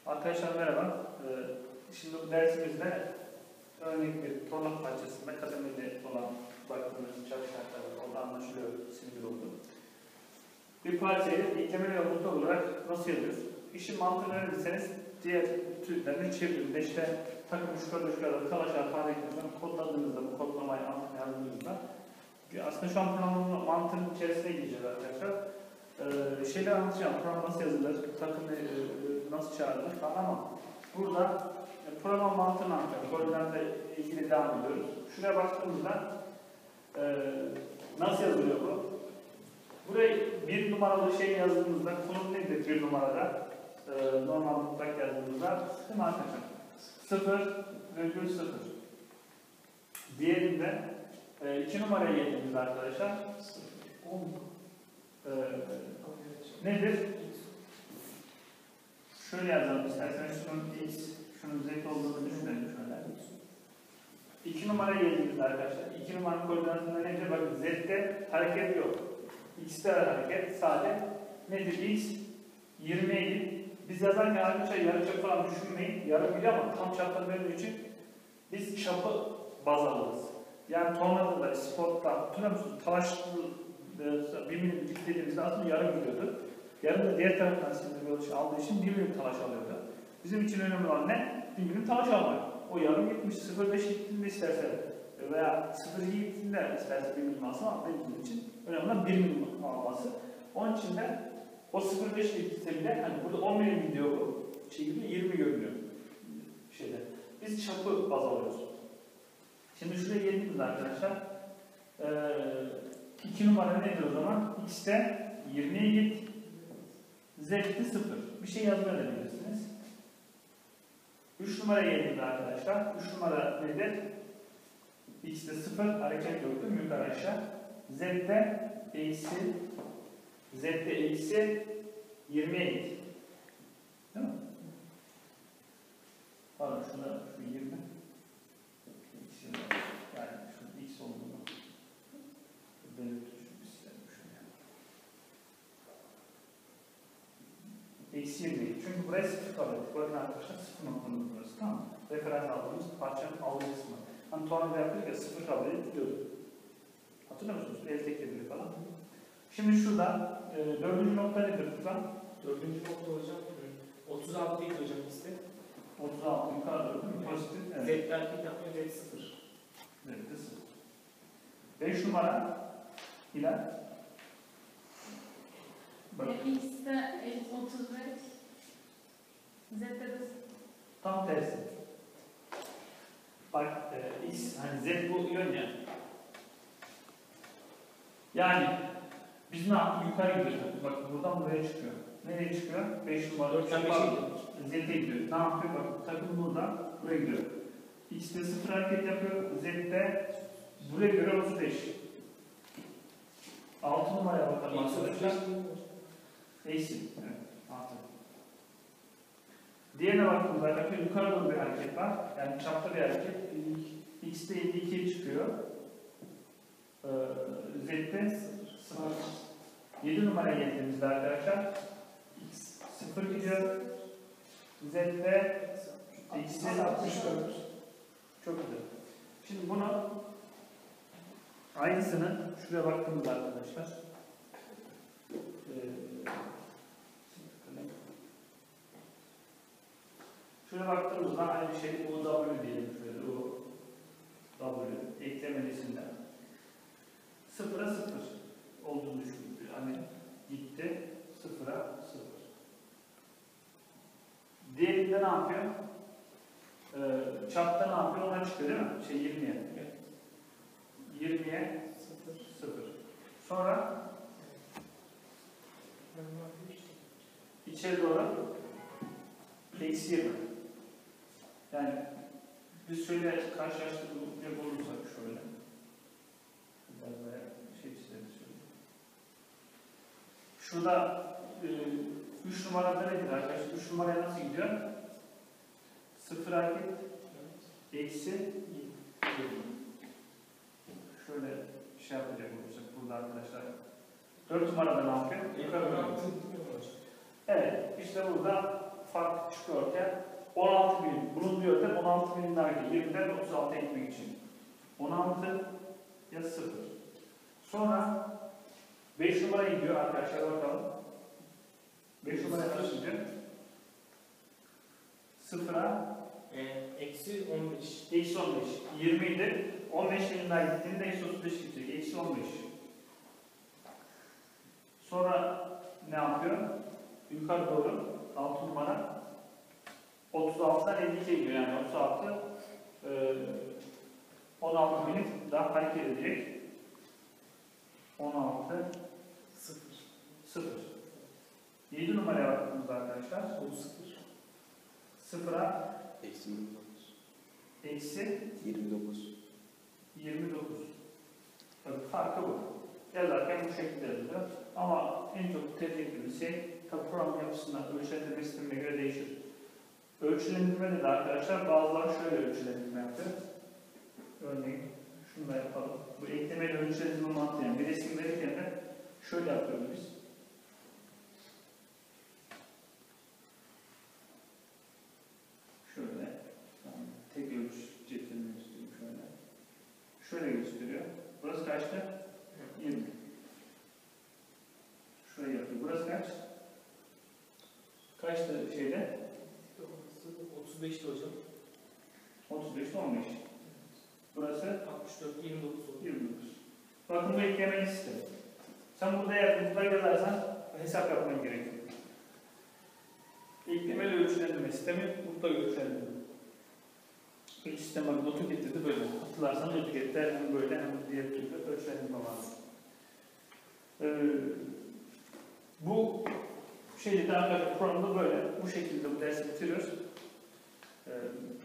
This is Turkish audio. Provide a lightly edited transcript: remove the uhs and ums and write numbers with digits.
Arkadaşlar merhaba. Şimdi bu dersimizde örnek bir tornat parçasında kademeli olan baktığımız çarpı şartları orada anlaşılıyor, sinir oldu. Bir parçayı iklemeli yolculuk olarak nasıl yazıyoruz? İşin mantığını öğrenirseniz diğer türlerini çevirdiğinde işte takım şurada kalaşar fare ekliyorsanız kodladığınızda bu kodlamayı anlamaya yazdığınızda aslında şu an programın mantığının içerisine gireceğiz arkadaşlar. Şeyler anlatacağım, program nasıl yazılır, takımı nasıl çağrılır falan ama burada program mantığını anlatacağım. Koordinatla ilgili devam ediyoruz. Şuraya baktığımızda nasıl yazılıyor bu? Buraya bir numaralı şey yazdığımızda konum nedir bir numarada? Normal mutlak yazdığımızda sıkım arkadaşlar. 0,0. Diğerinde 2 numaraya geldiğimizde arkadaşlar 10. Nedir? Şöyle yazalım isterseniz şunun x, şunun z olduğunu düşünelim şöyle. 2 numaraya geldiğimizde arkadaşlar 2 numaranın koordinatında nedir? Bakın z'de hareket yok. X'de hareket sadece nedir? X 27. Biz yazarken arkadaşlar yarıçap falan düşünmeyin. Yarım bile ama tam çapta verdiği için biz çapı baz alırız. Yani tornada, spotta, hatırlıyor musunuz? Talaşlı bir milim dediğimizde aslında yarım gidiyordu. Yarım da diğer taraftan sinir yolu aldığı için 1 milim talaş alıyordu. Bizim için önemli olan ne? 1 milim talaş almak. O yarım gitmiş 0,5 gittiğinde isterse veya 0,2 gittiğinde isterse 1 milim alsın ama benim için önemli olan 1 milim alması. Onun için de o 0,5 gitse bile hani burada 10 milim gidiyor bu şekilde 20 görünüyor şeyde. Biz çapı baz alıyoruz. Şimdi şuraya geldiğimizde arkadaşlar 2 numara nedir o zaman? X'te 20'ye git, Z'de 0. Bir şey yazmayabilirsiniz. 3 numaraya geldiğimizde arkadaşlar 3 numara nedir? X'te 0, hareket yoktur, yukarı aşağı. Z'de eksi 20'ye git. Değil mi? Pardon şuna şu 20. Yani şu x olduğunu belirteceğim istedim şuraya. Eksi 20. Çünkü buraya 0 kalıyor. Bakın arkadaşlar 0 noktamız burası, tamam mı? Referans aldığımız parçanın aldığı kısmı. Hani tornada yaptık ya 0 kalıyor gidiyordu. Hatırlıyor musunuz? El tekledir falan. Şimdi şurada 4. nokta nedir Tuzan? 4. nokta hocam 36 değil hocam işte. 36 yukarıda değil mi? Pozitif. Evet. Z'ler bir yapıyor, Z 0. Z'de 0. 5 numara ile X'te 35, Z'de de tam tersi. Bak X, hani Z bu yön ya. Yani biz ne yaptık? Yukarı gidiyoruz. Bak buradan buraya çıkıyor. Nereye çıkıyor? 5 numara. 4'ten 5'e gidiyor. Z'de gidiyor. Ne yapıyor? Bak takım buradan buraya gidiyor. X'de 0 hareket yapıyor. Z'de buraya göre 35. 6 numaraya bakalım arkadaşlar. Eksi. Evet. 6. Diğerine baktığımızda arkadaşlar yukarı doğru bir hareket var. Yani çapta bir hareket. X'de 52'ye çıkıyor. Z'de 0. 7 numaraya geldiğimizde arkadaşlar X 0 gidiyor. Z'de eksi 64. Çok güzel. Şimdi bunu aynısını şuraya baktığımızda arkadaşlar şuraya baktığımızda aynı şey UW diyelim. Şöyle UW eklemelisinden 0'a 0 olduğunu düşündük. Hani gitti 0'a 0. Diğerinde ne yapıyor? Çapta ne yapıyor? Ona çıkıyor değil mi? 20'ye. Evet. 20'ye 0. Sonra içeri doğru eksi 20. Yani biz şöyle karşılaştıracak olursak şöyle. Biraz daha şey çizelim şöyle. Şurada 3 numarada nedir arkadaşlar? 3 numaraya nasıl gidiyor? 0 hareket eksi 20. Şöyle şey yapacak olursak burada arkadaşlar 4 numarada ne yapıyor? Yukarı doğru. Evet, işte burada fark çıkıyorken 16 birim. Bunun diyor da 16 birim daha geliyor. 20'den 36'ya gitmek için. 16 ya 0. Sonra 5 numara gidiyor arkadaşlar bakalım. 5 numara nasıl gidiyor? 0'a Eksi 15. eksi 15. 20 idi. 15 birim daha gittiğinde eksi 35 gidecek. Eksi 15. Sonra ne yapıyor? Yukarı doğru 6 numara 36'dan 52'ye gidiyor. Yani 36 16 birim daha hareket edecek. 16 0. 0. 7 numaraya baktığımızda arkadaşlar 0'a Eksi 29. eksi 29. 29. Tabii farkı bu. Yazarken bu şekilde yazılıyor. Ama en çok tercih ettiğimiz şey tabi program yapısından ölçülendirme sistemine göre değişir. Ölçülendirmede de arkadaşlar bazıları şöyle ölçülendirme yapıyor. Örneğin şunu da yapalım. Bu eklemeyle ölçülendirme mantığı yani bir resim verirken de şöyle yapıyoruz biz. Şöyle. Yani tek ölçü cetvelini gösteriyor şöyle. Şöyle gösteriyor. Burası kaçtı? 20. Şurayı yapıyor. Burası kaç? Kaçtı şeyde? 35'ti hocam. 35 15. Burası 64, 29 oldu. 29. Bakın bu eklemeli sistem. Sen burada yardımcıda yazarsan hesap yapman gerekiyor. Eklemeli ölçülendirme sistemi, mutlak ölçülendirme. Bu sistem bakın AutoCAD'de de böyle. Hatırlarsanız AutoCAD'de hem böyle hem diğer türlü ölçülendirme var. Bu şeyde de arkadaşlar programda böyle. Bu şekilde bu dersi bitiriyoruz.